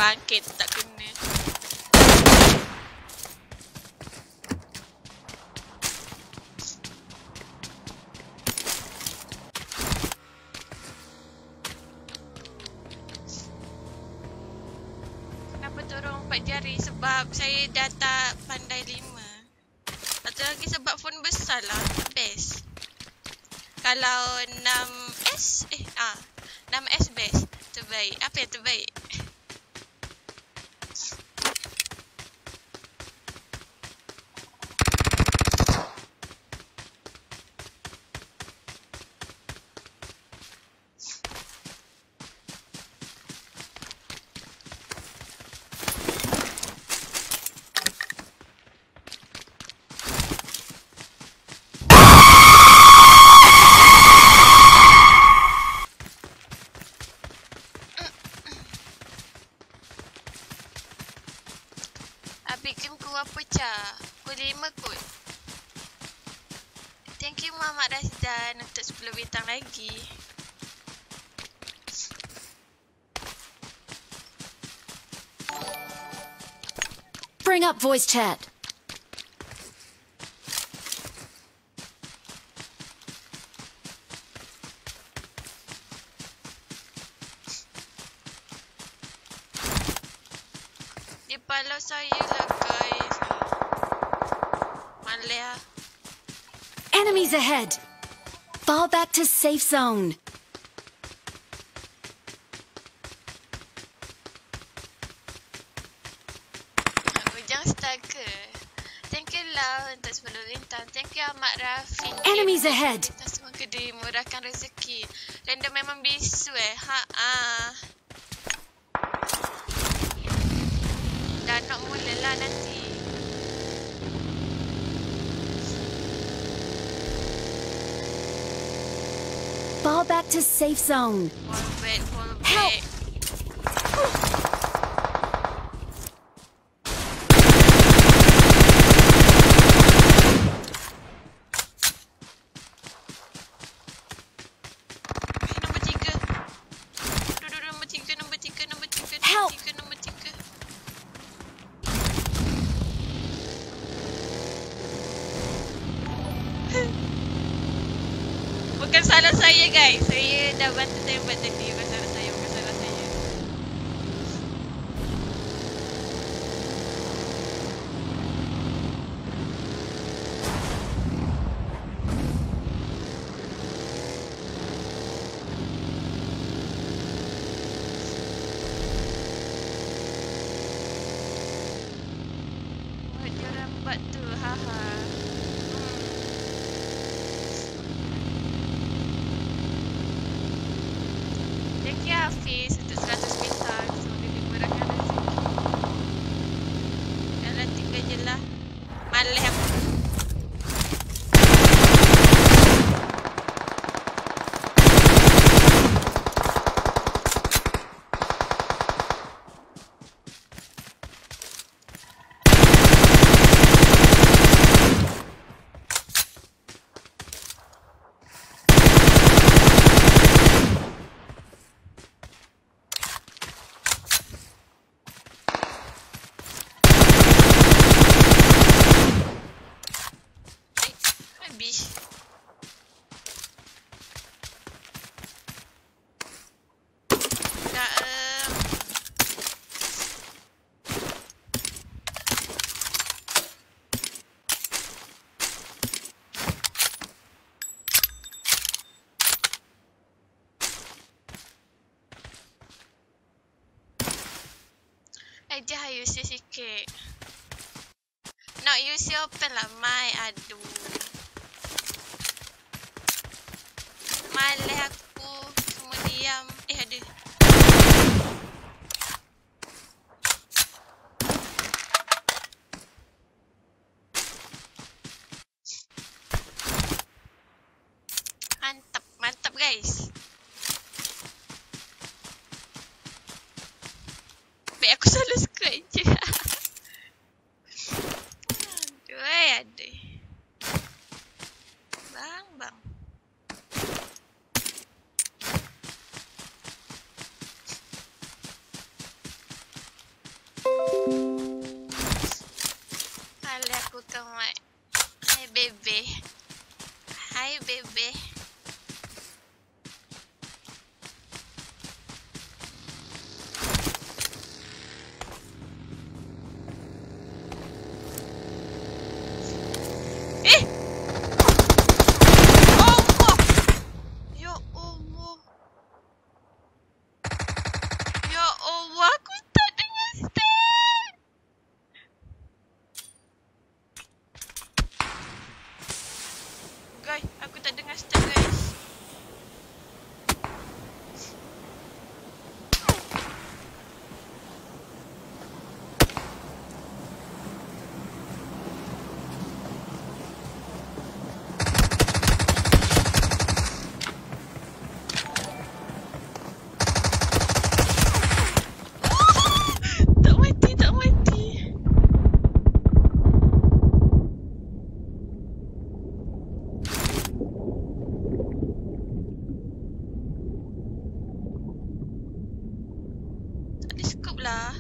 bangkit tak kena. Kenapa turun 4 jari? Sebab saya dah tak pandai 5. Satu lagi sebab phone besar lah, best. Kalau 6S 6S best. Terbaik. Apa yang terbaik? Bikin kuah pecah. Pukul 5 kot. Thank you Muhammad Razdan untuk 10 bintang lagi. Bring up voice chat. Di palau saya lah guys. Malah. Enemies ahead. Fall back to safe zone. Ujang Stalker. Thank you lah untuk 10 bintang. Thank you Ahmad Rafi. Enemies ahead. Kita semua kedai murahkan rezeki. Random memang bisu Dah nak mula lah nanti. Fall back to safe zone. Fall back. Help! Help! Bukan salah saya guys. Saya dah bantu tembak tadi. Bukan salah saya. Buat dia rambat tu. Haha. Thank you Hafiz untuk 100 bintang. Semoga dimurahkan rezeki. Jalan 3 je lah. Malah aku. Habis. Dah aja use sikit. Nak use open lah mai. Aduh. Malah aku semua diam. Ada. Mantap guys. Baik aku selalu squad je. Aduh. Bang. selamat. Hai bebe. Hai bebe. Aku tak dengar step guys. Tak mati, tak mati. Lah.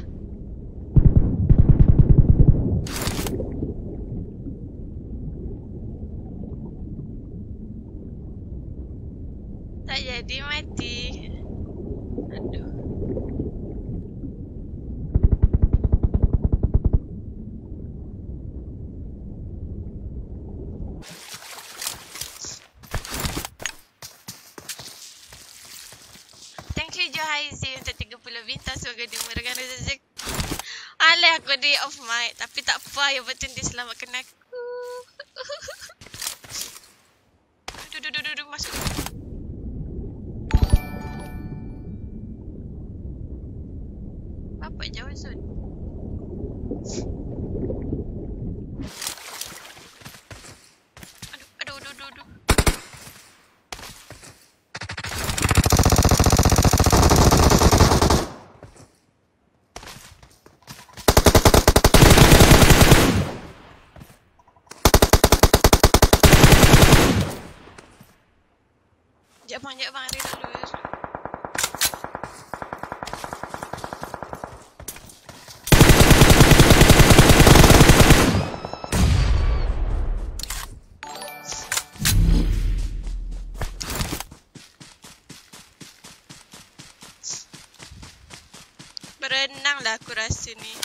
Tak jadi mati. Aduh. Thank you Johaizi untuk 30 bintang sebagai dimurahkan rezeki. Alah aku di off mic tapi tak apa, yang penting dia selamatkan aku. Duh, masuk. Apa jauh Zul? Aduh. Sekejap bang, reload dulu. Berenang lah aku rasa ni.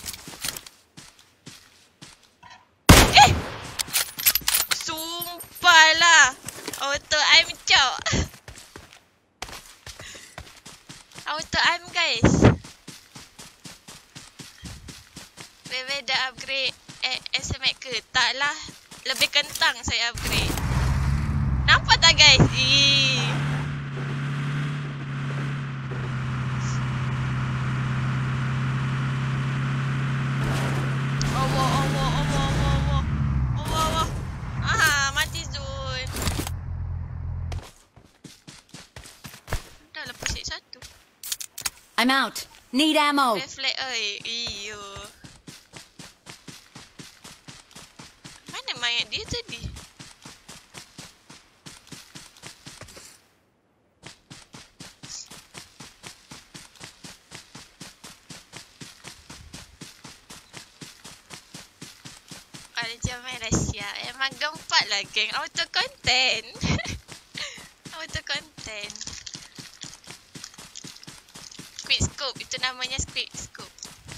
Sumpah lah. Auto aim cok. Auto aim guys. Bebe dah upgrade SMX ke? Tak lah. Lebih kentang saya upgrade. Nampak tak guys? Mati Zul. Dah lepas satu. I'm out. Need ammo. Reflect iyo. Mana mayat dia tadi? Ada jaman rahsia. Emang gempat lah geng. Auto content. Auto content. Quick scope. Itu namanya quick scope.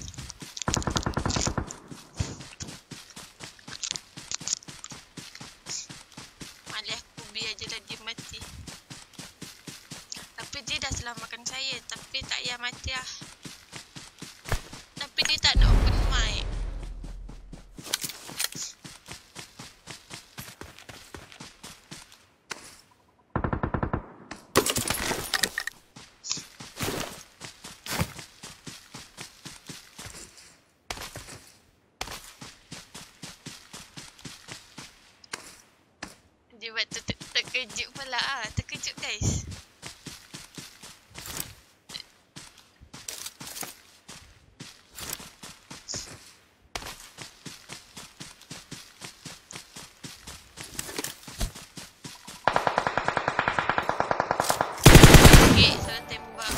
Malih aku biar je lah dia mati. Tapi dia dah selamatkan saya. Tapi tak payah mati lah. Tapi dia tak nak open mic. Dia buat terkejut pula ah. Terkejut guys. Okay, salah tembak.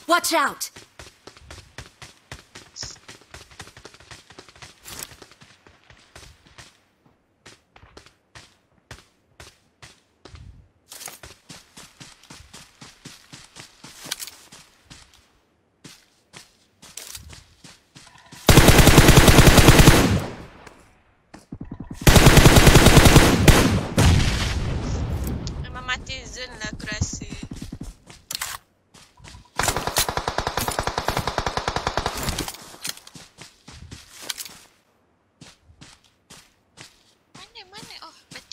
Watch out! Memang mati zone lah aku rasa. Mana? Oh, batu.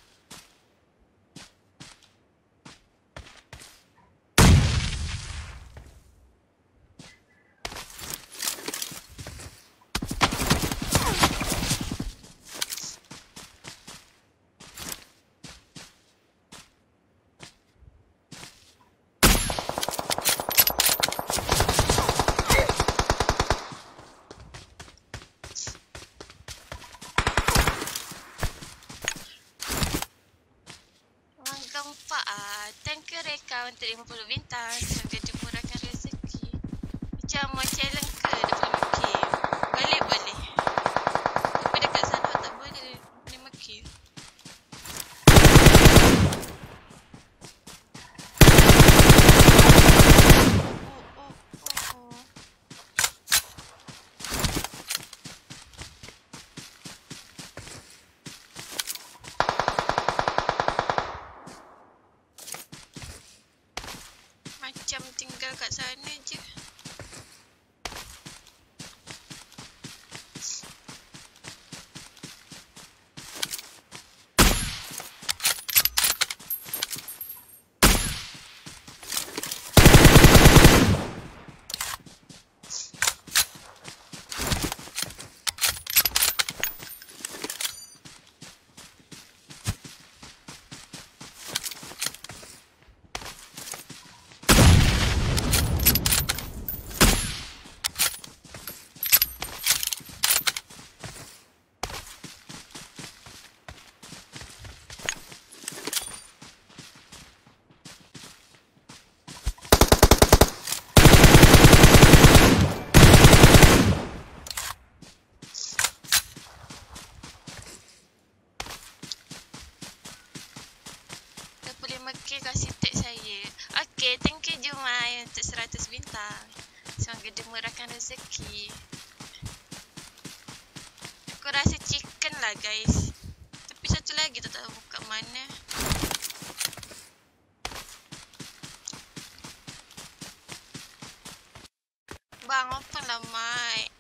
Memang gempak ah. Tank reka untuk 50 bintang. Sambil dimurahkan rezeki. Macam mau challenge ke dapat 5 kill? Boleh. Tapi dekat sana tak boleh 5 kill. Oh. Macam tinggal kat sana je. Okay, kasih tag saya. Okay, thank you Jumai untuk 100 bintang. Semoga dimurahkan rezeki. Aku rasa chicken lah guys. Tapi satu lagi tak tahu kat mana. Bang, open lah mic.